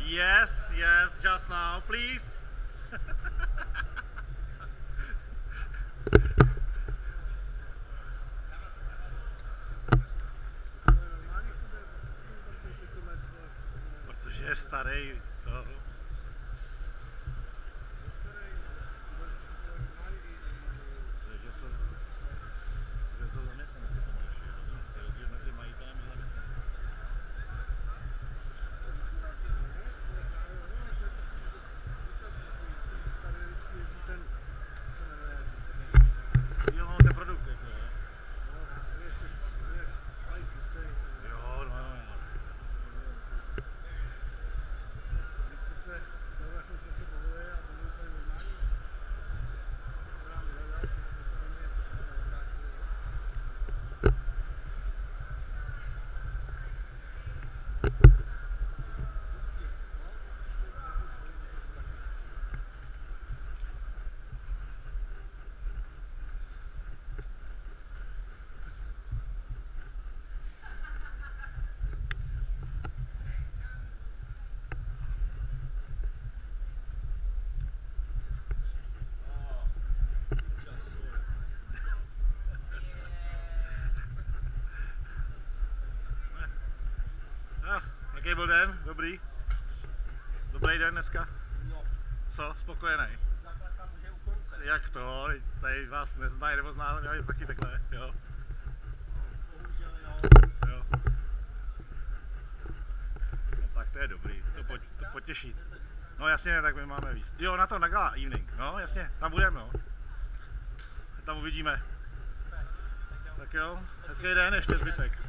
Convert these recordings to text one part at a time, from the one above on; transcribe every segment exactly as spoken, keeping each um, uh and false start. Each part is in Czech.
Yes, yes, just now, please. Protože je starý, to. Že jsou, že jsou zaměstnanci tomu naši, rozumíš? To je rozdíl mezi majitelem a zaměstnancem. Jo, ten produkt, jako jo. Jo, no, no, no. Tohle jsme se bavili a to bylo úplně normální. Tak se nám vyhledal, tak jsme se na něj jako jsme neobrátili. Ah, jaký byl den? Dobrý? Dobrý den dneska? No, Co? Spokojený? základka už je u konce. Jak to? Tady vás neznají nebo zná, dělají taky takhle, jo? Bohužel jo. Jo. No tak to je dobrý, to, po, to potěší. No jasně, tak my máme víc. Jo, na to, na Gala Evening, no jasně, tam budeme, no. Tam uvidíme. Tak jo, hezký den, ještě zbytek.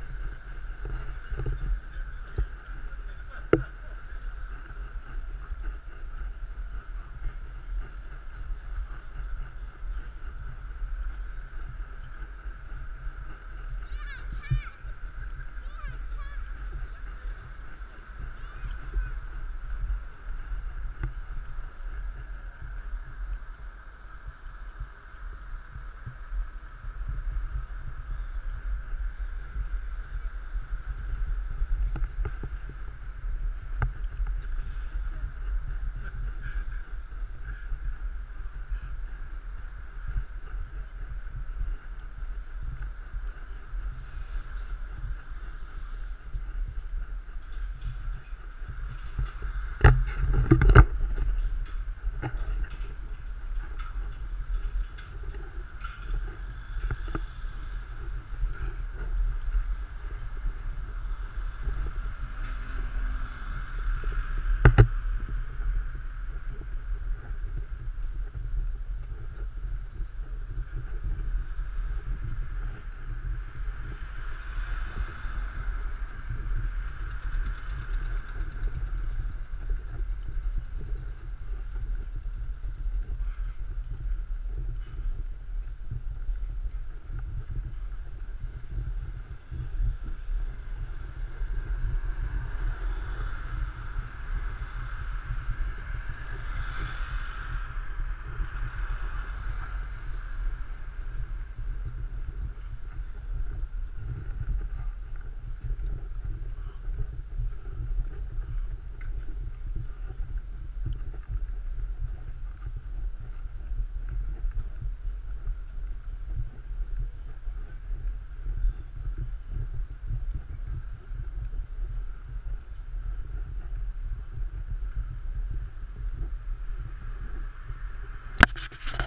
You